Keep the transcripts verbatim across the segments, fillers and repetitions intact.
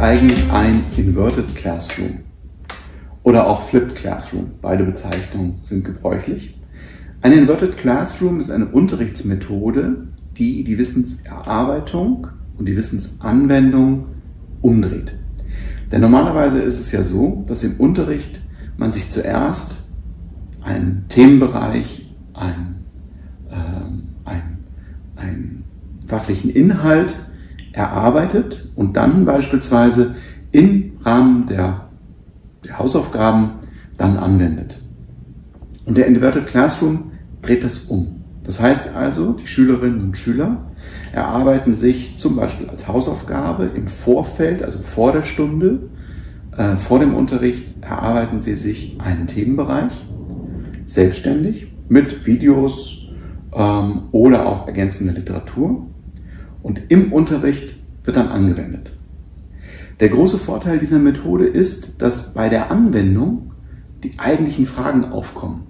eigentlich ein Inverted Classroom oder auch Flipped Classroom? Beide Bezeichnungen sind gebräuchlich. Ein Inverted Classroom ist eine Unterrichtsmethode, die die Wissenserarbeitung und die Wissensanwendung umdreht. Denn normalerweise ist es ja so, dass im Unterricht man sich zuerst einen Themenbereich, einen, ähm, einen, einen fachlichen Inhalt erarbeitet und dann beispielsweise im Rahmen der, der Hausaufgaben dann anwendet. Und der Inverted Classroom dreht das um. Das heißt also, die Schülerinnen und Schüler erarbeiten sich zum Beispiel als Hausaufgabe im Vorfeld, also vor der Stunde, äh, vor dem Unterricht, erarbeiten sie sich einen Themenbereich selbstständig mit Videos ähm, oder auch ergänzender Literatur. Und im Unterricht wird dann angewendet. Der große Vorteil dieser Methode ist, dass bei der Anwendung die eigentlichen Fragen aufkommen.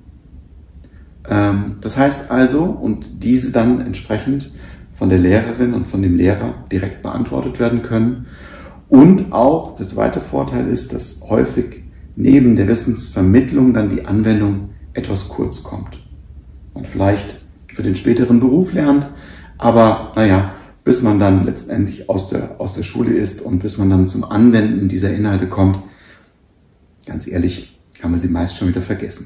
Ähm, das heißt also, und diese dann entsprechend von der Lehrerin und von dem Lehrer direkt beantwortet werden können. Und auch der zweite Vorteil ist, dass häufig neben der Wissensvermittlung dann die Anwendung etwas kurz kommt. Man vielleicht für den späteren Beruf lernt, aber naja, bis man dann letztendlich aus der, aus der Schule ist und bis man dann zum Anwenden dieser Inhalte kommt, ganz ehrlich, haben wir sie meist schon wieder vergessen.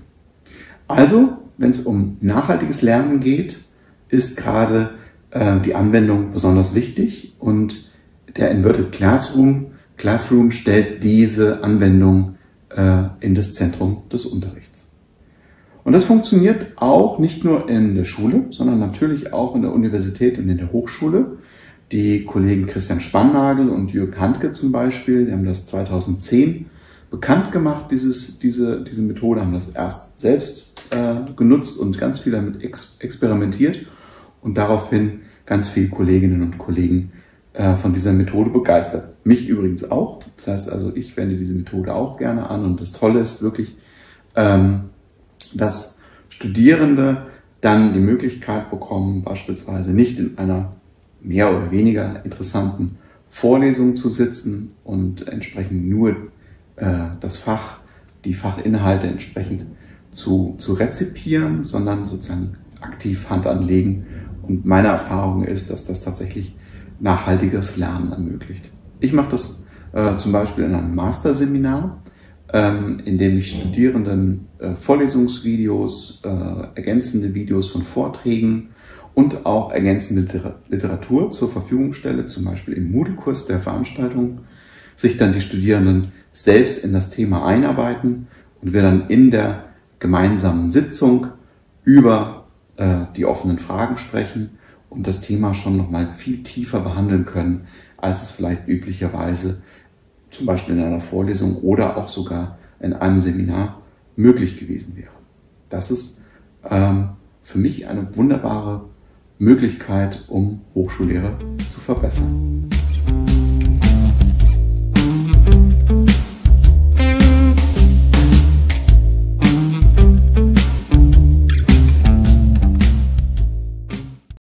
Also, wenn es um nachhaltiges Lernen geht, ist gerade äh, die Anwendung besonders wichtig und der Inverted Classroom, Classroom stellt diese Anwendung äh, in das Zentrum des Unterrichts. Und das funktioniert auch nicht nur in der Schule, sondern natürlich auch in der Universität und in der Hochschule. Die Kollegen Christian Spannagel und Jürgen Handke zum Beispiel, die haben das zweitausendzehn bekannt gemacht, dieses, diese, diese Methode, haben das erst selbst äh, genutzt und ganz viel damit ex experimentiert und daraufhin ganz viele Kolleginnen und Kollegen äh, von dieser Methode begeistert. Mich übrigens auch. Das heißt also, ich wende diese Methode auch gerne an und das Tolle ist wirklich, ähm, dass Studierende dann die Möglichkeit bekommen, beispielsweise nicht in einer mehr oder weniger interessanten Vorlesung zu sitzen und entsprechend nur äh, das Fach, die Fachinhalte entsprechend zu, zu rezipieren, sondern sozusagen aktiv Hand anlegen. Und meine Erfahrung ist, dass das tatsächlich nachhaltiges Lernen ermöglicht. Ich mache das äh, zum Beispiel in einem Masterseminar, ähm, in dem ich Studierenden äh, Vorlesungsvideos, äh, ergänzende Videos von Vorträgen und auch ergänzende Literatur zur Verfügung stelle, zum Beispiel im Moodle-Kurs der Veranstaltung, sich dann die Studierenden selbst in das Thema einarbeiten und wir dann in der gemeinsamen Sitzung über äh, die offenen Fragen sprechen und das Thema schon nochmal viel tiefer behandeln können, als es vielleicht üblicherweise zum Beispiel in einer Vorlesung oder auch sogar in einem Seminar möglich gewesen wäre. Das ist ähm, für mich eine wunderbare Möglichkeit, um Hochschullehre zu verbessern.